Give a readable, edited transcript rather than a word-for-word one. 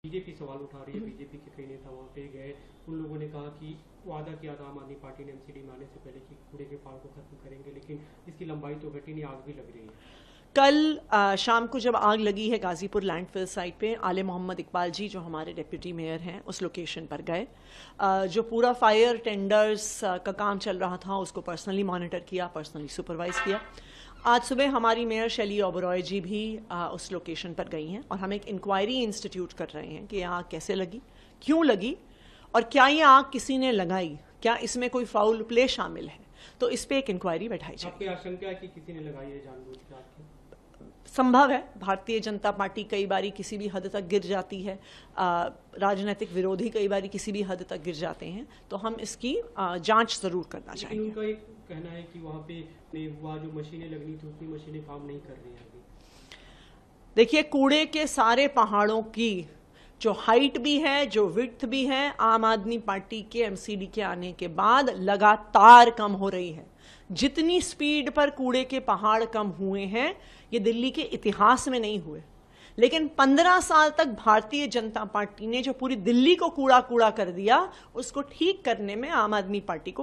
BJP सवाल उठा रही है, बीजेपी के कई नेता वहाँ पे गए, उन लोगों ने कहा कि वादा किया था आम आदमी पार्टी ने एमसीडी में आने से पहले कि कूड़े के पहाड़ को खत्म करेंगे, लेकिन इसकी लंबाई तो घटी नहीं, आग भी लग रही है। कल शाम को जब आग लगी है गाजीपुर लैंडफिल साइट पे, आले मोहम्मद इकबाल जी जो हमारे डिप्टी मेयर हैं उस लोकेशन पर गए। जो पूरा फायर टेंडर्स का काम चल रहा था उसको पर्सनली मॉनिटर किया, पर्सनली सुपरवाइज किया। आज सुबह हमारी मेयर शैली ओबरॉय जी भी उस लोकेशन पर गई हैं और हम एक इंक्वायरी इंस्टीट्यूट कर रहे हैं कि आग कैसे लगी, क्यों लगी और क्या ये आग किसी ने लगाई, क्या इसमें कोई फाउल प्ले शामिल है। तो इस पे एक इंक्वायरी बैठाई जाए। आपकी आशंका है कि किसी ने लगाई है जानबूझकर आपकी? संभव है, भारतीय जनता पार्टी कई बारी किसी भी हद तक गिर जाती है, राजनीतिक विरोधी कई बारी किसी भी हद तक गिर जाते हैं, तो हम इसकी जांच जरूर करना चाहेंगे। उनका एक कहना है कि वहाँ पे हुआ जो मशीनें लगनी थी उतनी मशीनें काम नहीं कर रही हैं अभी। देखिए, कूड़े के सारे पहाड़ों की जो हाइट भी है, जो विड्थ भी है, आम आदमी पार्टी के एमसीडी के आने के बाद लगातार कम हो रही है। जितनी स्पीड पर कूड़े के पहाड़ कम हुए हैं ये दिल्ली के इतिहास में नहीं हुए, लेकिन 15 साल तक भारतीय जनता पार्टी ने जो पूरी दिल्ली को कूड़ा कूड़ा कर दिया उसको ठीक करने में आम आदमी पार्टी को